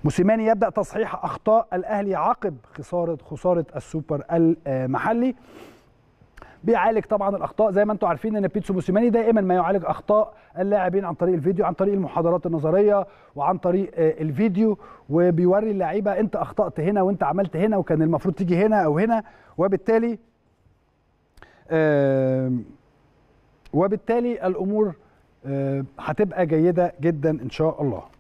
موسيماني يبدأ تصحيح أخطاء الأهلي عقب خسارة السوبر المحلي. بيعالج طبعا الاخطاء، زي ما انتم عارفين ان بيتسو موسيماني دائما ما يعالج اخطاء اللاعبين عن طريق الفيديو، عن طريق المحاضرات النظريه وعن طريق الفيديو، وبيوري اللعيبه انت اخطات هنا وانت عملت هنا وكان المفروض تيجي هنا او هنا، وبالتالي الامور هتبقى جيده جدا ان شاء الله.